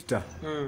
Doctor.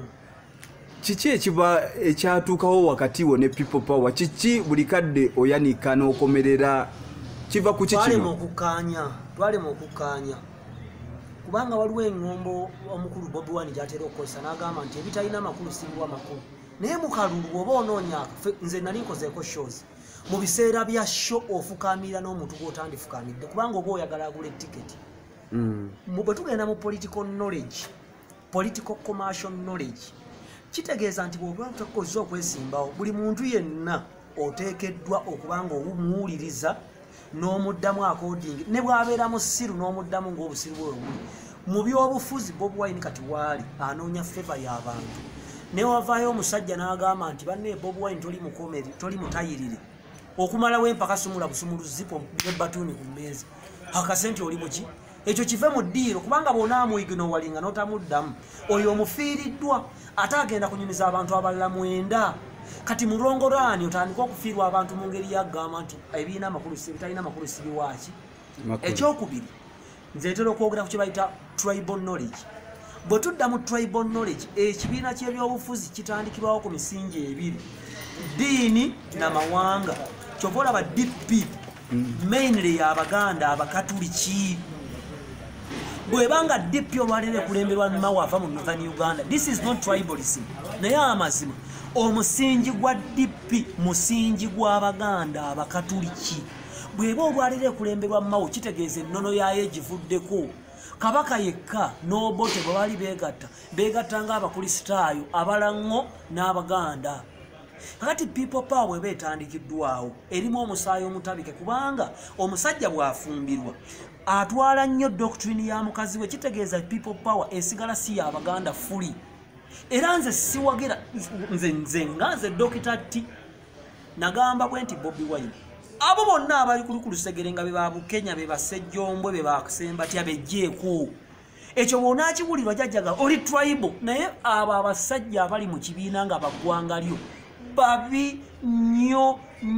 Kiki ekiba ekyatuukawo wakati wo ne people power kiki buli kadde oyanika n'okomerera kiva ku kiki twale mu kukkaanya kubanga waliwo eŋŋombo omukulu Bobi Wine gy'atera okukozesa n'agamba nti ebitalina amakulu singwa makulu naye mu kalulu oba onoonya nze nali nkozeeko shows mu biseera bya show ofukaamira n'omuntu gw'otandifukaamidde kubanga oba oyagala agula etiketi bwe tugenda mu political knowledge political commercial knowledge kitegeeza nti bw'oba otakozza okwesimbawo buli muntu yenna oteekeddwa okubanga omuwuliriza n'omuddamu according ne bw'abeera mu ssiru n'omuddamu ng'obusiru bwe buli mu by'obufuzi Bobi Wine kati waali anoonya feva y'abantu ne wavaayo omusajja n'agamba nti banne Bobi Wine toli mukomeri toli mutayirire okumalawo empaka sumula busumulu zipo n'ebbatuuni ku mmeeza akasente oli muki ekyo kive mu ddiiro kubanga bw'onaamuyigino walinga n'otamuddamu oyo omufiiriddwa ate agenda kunyumiza abantu abalala 9 kati mulongolaani otandika okufiirwa abantu mu ngeri yagamba nti ebiina amakulu bitalina amakulu sibiwaaki ekyokubiri nze ntera okwogera ku kye bayita tribal knowledge bwe tudda mu tribal knowledge ekibiina ky'ebyobufuzi kitandikirwawo ku misingi ebiri ddiini n'amawanga kyova olaba DP mainly y'Abaganda Abakatuliki bwebanga DP olwaliro ekulemberwa Mawafa mu Northern Uganda this is not tribalism naye amazima omusingi gwa DP musingi gw'Abaganda Abakatuliki bweba olwaliro ekulemberwa Mawo kitegeeza ennono yayo egivuddeko kabaka yekka n'obote bwe bali beegatta ng'abakristaayo abalango n'Abaganda kakati people power bweba etandikiddwawo erimu omusaayi omutabike kubanga omusajja bw'afumbirwa atwala nnyo doctrine ya mukazi we kitegeeza people power esigala si y'Abaganda fuli era nze siwagera nze Dr. T nagamba bwe nti Bobi Wine abo bonna abali ku lusegere nga be ba Bukenya be basejjombwe be bakusembatya bejjeeko ekyo bw'onaakiwulirwa jjajjaga oli tribal naye abo abasajja abali mu kibiina nga baggwanga lyo babi nnyo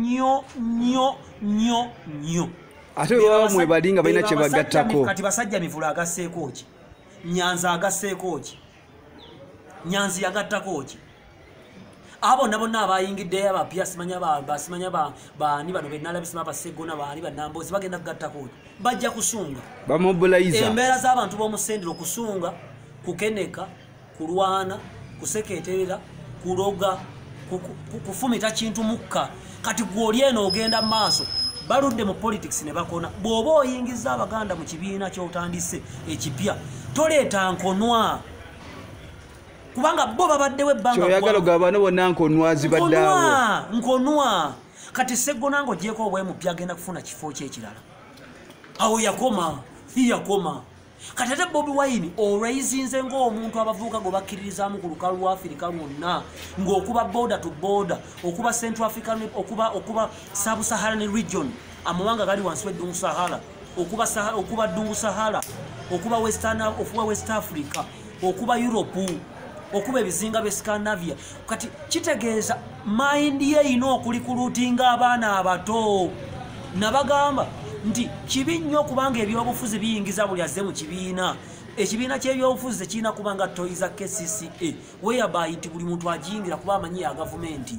ate bamwe balinga balina kye bagattako kati basajja mivula agasseeko ki Nyanza agasseeko ki Nyanzi yagattako ki abo nabonna abayingiddeyo abapya simanya baani bano bennalabisima basegona baani bannamboozi bagenda kugattako ki bajja kusunga bamobiliza embeera z'abantu b'omusendero kusunga kukeneka kulwana kusekeeterera kuloga kufumita kintu mukka kati gw'oli eno ogenda mu maaso baludde mu politics ne bakona bw'oba oyingiza Abaganda mu kibiina ky'otandise ekipya toleeta nkonwa kubanga bo babaddewo ebbanga kyoyagala ogabana bonna nkonwa zibaddeawo nkonwa kati Seggona ng'ogyeko obwemupya agenda kufuna kifo ky'ekirala awo yakoma kati ate Bobi Wine olwayizinze ng'omuntu abavubuka gwe bakkiririzaamu ku lukalu lwa Afirika lwonna ng'okuba border to border okuba Central African okuba Sub-Saharan region amawanga gali wansi w'eddungu Sahara okuba ddungu Sahara okuba West Africa okuba Europe okuba ebizinga bye Scandinavia kati kitegeeza mind ye ino okulikulutinga abaana abato nabagamba nti kibi nnyo kubanga ebyobufuzi biyingiza buli azze mu kibiina ekibiina ky'ebyobufuzi tekirina kubanga toyiza KCCA whereby nti buli muntu agiyingira kuba amanyi ya gavumenti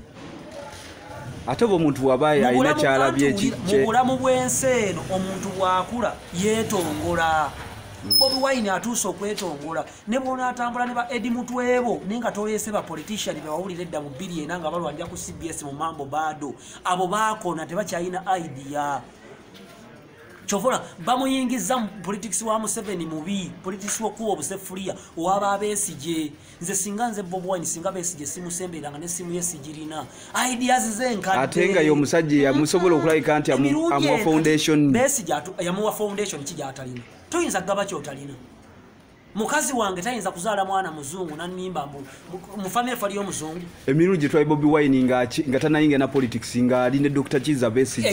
ate omuntu wabaye alina kyalabye mu bulamu bw'ensi eno omuntu bw'akula yeetongola Bobi Wine atuuse okwetongola ne bw'onaatambula ne ba Edi Mutwebo naye nga toleese ba politician be wawulira edda mu 2 nga balwanja ku CBS mu mambo bado abo baakona tebakyalina idea chovola bamuyingiza mu politics wa Museveni mubi politics wokuwa obusefulia owaba abesije nze singa nze Bobi Wine singa besije simusemberanga ne simu yesigirina ideas zenkadde atenga yo musajja yamusobola okulabika nti amuwa foundation besije yamuwa foundation kijaatalina toyinza gaba kyotalina mukazi wange tayinza kuzaala mwana muzungu nanimba mu family fali y'omuzungu emirundi gye twali Bobi Wine nga tanayinga na politics nga ali ne Dr. Chiza besije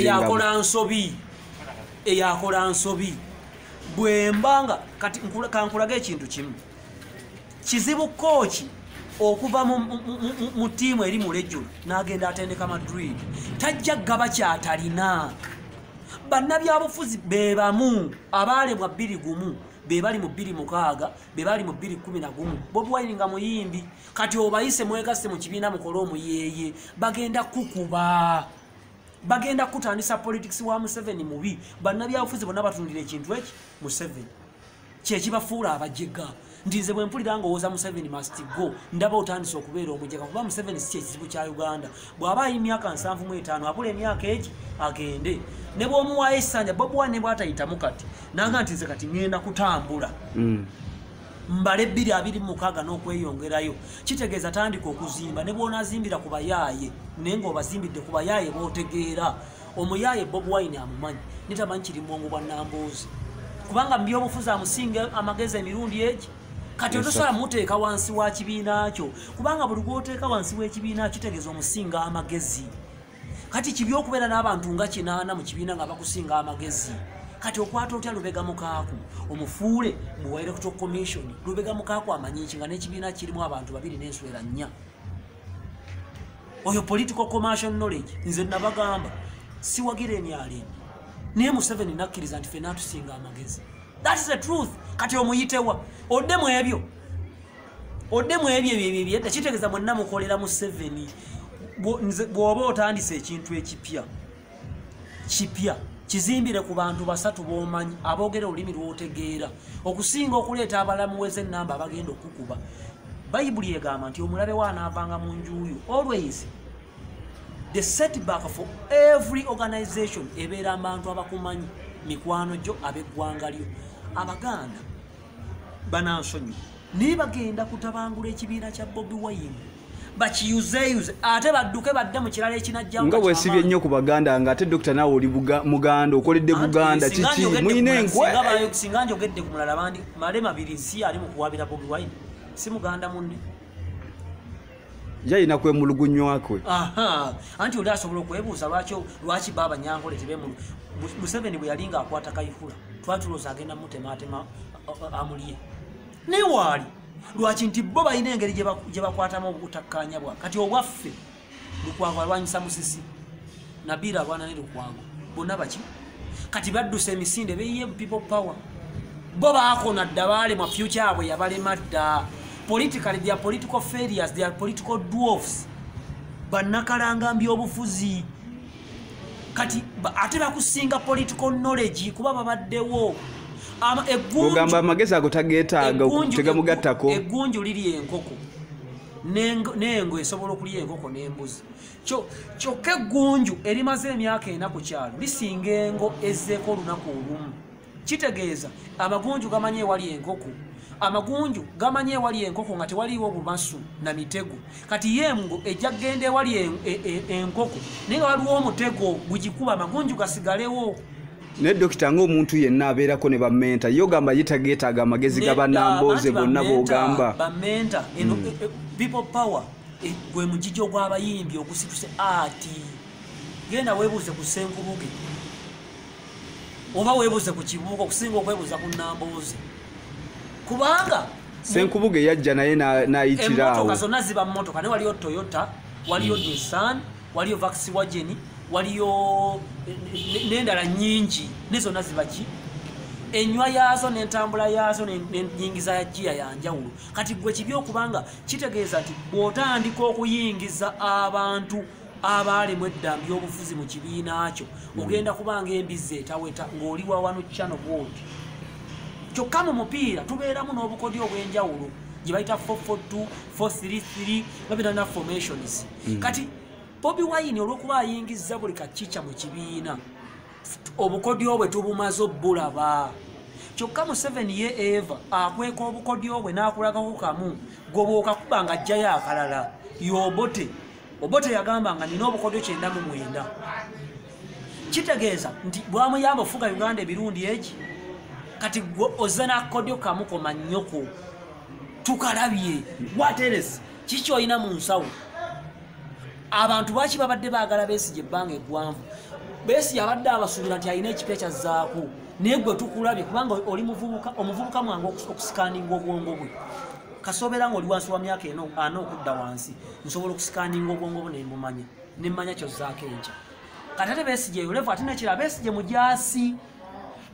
eyakola nsobi bwembanga kati kankulaga ekintu kimu kizibu kochi okuva mu tiimu eri mu region n'agenda atendeka Madrid tajja gaba kyatalina bannabyabufuzi bebamu abaalebwa 2 gumu be bali mu 2 be bali mu 211 Bobi Wine nga muyimbi kati obayise mwegase mu kibiina mukolo omuyeye bagenda kukuba bagenda kutandisa politics wa Museveni mubi bannabyabufuzi bonna batundira ekintu eki Museveni kyekibafuula abajega ndize bwe mpulira ngowooza Museveni must go ndaba otandisa okubeera omujega kuba Museveni si ekizibu kya Uganda bw'aba emyaka 75 abula emyaka egi agende ne bw'omuwaayo essanja Bobi Wine bw'atayitamu kati nanga nti nze kati ngenda kutambula mbale 226 n'okweyongerayo kitegeeza tandika okuzimba ne bw'onaazimbira ku bayaaye naye ng'obazimbidde ku bayaaye b'otegeera omuyaaye Bobi Wine amumanyi nitamanyi kiri mwongo bwa Namboozi kubanga mu byobufuzi amusinga amagezi emirundi egi kati otosobola muteeka wansi wa kibiina kyo kubanga buli gwoteeka wansi w'ekibiina kitegeeza omusinga amagezi kati kibi okubeera n'abantu nga 8 mu kibiina nga bakusinga amagezi kati okwata otya Lubega Mukaaku omufuule mu Electoral Commission Lubega Mukaaku amanyi nga n'ekibiina kirimu abantu 2 n'enswera 4 oyo political commercial knowledge nze nabagamba siwagira emyalemu naye Museveni nakkiriza nti ffenna tusinga amagezi that is the truth kati omuyitewa oddemu ebyo byedda kitegeeza mwenna mukolera Museveni bw'oba otandise ekintu ekipya kizimbire ku bantu 3 b'omanyi aboogera olulimi lw'otegeera okusinga okuleeta abalamuweza ennamba abagenda okukuba bayibuli egamba nti omulabe waanaavanga mu njuuyo always the setback for every organization ebeera abantu abakumanyi mikwano gyo ab'eggwanga lyo abaganda banansonyi naye bagenda kutabangula ekibiina kya Bobi Wine bakiyuzeyuze ate badduke badde mu kirala ekinajja nga weesibye ennyo ku baganda nga ate Dr. nawe oli Muganda okoledde Buganda kiki muyina enkwe singa njogedde ku mulala bandi malema 2 si ali mu kuwabira Bobi Wine si Muganda munne yayina kwemulugunywakwe anti oli asobola okwebuuza lwaki baba Nyankole tebemu Museveni bwe yalinga akwata Kayihura twatulooza agenda mutematema amulye naye waali lwaki nti bo balina engeri gye bakwatamu obutakkanya bwa kati obwaffe Lukwago alwanyisa Musisi Nabira alwana ne Lukwago bonna baki kati badduse emisinde beyiye people power bo baakona dda baalema future abwe yabalema dda politically they are political failures they are political dwarfs bannakalanga mbyobufuzi kati ate bakusinga political knowledge kuba babaddewo ogamba amagezi ago tageetaaga tegamugattako eggunju liri enkoko n'engo esobola okulya enkoko n'embuzi kyokka eggunju erimaze emyaka 4 ku kyalo lisinga engo ezzeeko olunaku olumu kitegeeza amagunju gamanye ewali enkoko amagunju gamanye ewali enkoko nga tewaliiwo bumasu na mitego kati yengo ejja kgenda ewali enkoko naye nga waliwo omutego bugikuba amagunju gasigalewo ne Dokita ng'omuntu yenna abeerako ne bamenta yo gamba yitageetaaga amagezi g'abannambooze bonna b'ogamba bamenta eno people power gwe mujijo gw'abayimbi ogusituse ati genda weebuuze ku Senkubuge oba weebuuze ku Kibuuka okusinga okwebuuza ku Nambooze kubanga Senkubuge yajja naye n'ayitira awo emmotoka zonna ziba mmotoka naye waliyo Toyota waliyo Nissan waliyo Volkswagen waliyo n'endala nnyingi nezonna zibaki enywa yaazo n'entambula yaazo n'ennyingiza ya giya yanjawulo kati gwe kibi okubanga kitegeeza nti bw'otandika okuyingiza abantu abalemu edda by'obufuzi mu kibiina kyo ogenda kubanga embizi etaweta ng'oli wa wano channel board kyokka mu mupiira tubeeramu n'obukodyo obw'enjawulo gye bayita 442 433 babirana formations kati Bobi Wine olwokuba ayingizza buli kakica mu kibiina obukodyo bwe tubumaze obbulaba kyokka Museveni ye Eva akweka obukodyo bwe n'akulagako kamu goba okakuba nga ajjayo akalala Obote yagamba nga nina obukodyo 99 kitegeeza nti bwamuyamba ofuga Uganda ebirundi egi kati ozze n'akakodyo kamu komanyoko tukalabye what else kiki olina mu nsawo abantu baki babadde baagala Besigye ebbanga eggwanvu Besigye abadde abasuubira nti alina ekipya kyazzaako naye gwe tukulabye kubanga oli omuvubuka mwange okusikaninga obwongo bwe kasoobera ng'oli wansi wa myaka 4 okudda wansi nsobola okusikaninga obwongo bwe nembumanya nemmanya kyozzaako enkya kati ate Besigye yolevu ate nekira Besigye mujaasi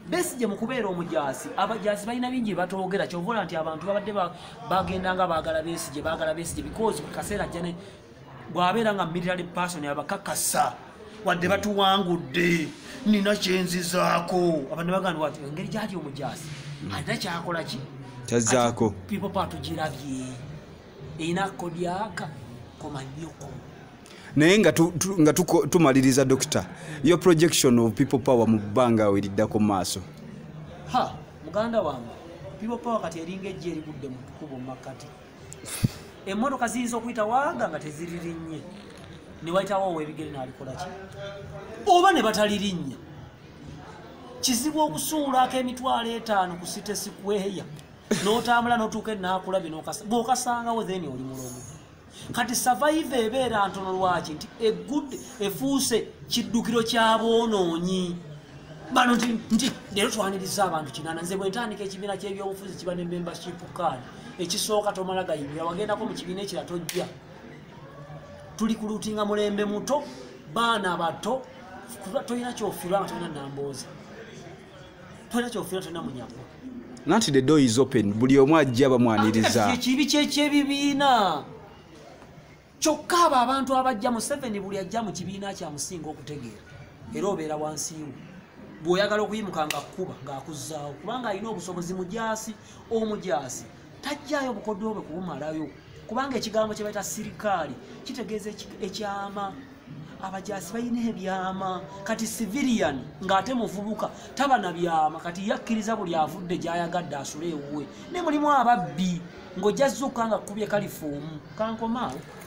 Besigye mu kubeera omujaasi abajaasi balina bingi batoogera kyovola nti abantu babadde bagendanga baagala Besigye because ku kaseera jjane bw'abeera nga military person abakakasa wadde batuwangudde nina kyenzizaako abantu bagamba wati engeri gyali omujaasi alina kyakola ki kyazaako people power tugirabye erina kodyaka komanyoko naye nga tumaliriza dokita your projection of people power mu bbanga weriddako maaso muganda wange people power kati eringa ejja erigudde mu kubo makati emmotoka ziyinza okuyita waaga nga teziririnnye ne wayitawo ow'ebigere n'alikola ki oba ne batalirinya kizibu okusuulako emitwalo 5 ku site sikweya n'otambula n'otuuka enaakulabye bw'okasangawo then oli mulogo kati survive ebeera ntono lwaki nti efuuse kiddukiro ky'aboonoonyi bano nti leero twaniriza abantu 8 nze bwe ntandika ekibiina ky'ebyobufuzi kiba ne membership card ekisooka tomala gayingira wagendako mu kibiina ekira tojja tuli kulutinga mulembe muto baana bato tolina kyofirwa nga tolina nambooza tolina kyofirwa tolina munyagwa nanti the door is open buli omu ajja bamwaniriza ekibi kyekyebibiina kyokka abo abantu abajja mu 7 buli ajja mu kibiina kyamusinga okutegeera era obeera wansiiwo bw'oyagala okuyimuka nga kkuba ng'akuzzaawo kubanga alina obusobozi omujaasi tajjayo bukodde bwe kubumalayo kubanga ekigambo kye bayita sirikaali kitegeeza ekyama abajaasi balina ebyama kati civilian ng'ate muvubuka taba na byama kati yakkiriza buli avudde gy'ayagadde asule ewuwe ne mulimu ababbi ng'ojja zzuka nga kkubye kalifuumu kankomaawo